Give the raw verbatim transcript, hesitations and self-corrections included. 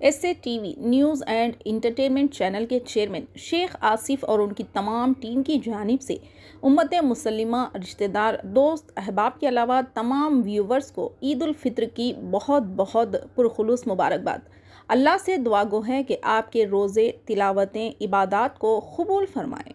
S A TV news and entertainment channel के chairman Sheikh Asif और उनकी तमाम टीम की जानिब से उम्मत मुसलिमा, रिश्तेदार, दोस्त, अहबाब के अलावा तमाम व्यूवर्स को ईद उल फित्र की बहुत बहुत पुरखुलूस मुबारकबाद। अल्लाह से दुआ गो है कि आपके रोज़े, तिलावतें, इबादात को कबूल फरमाएँ।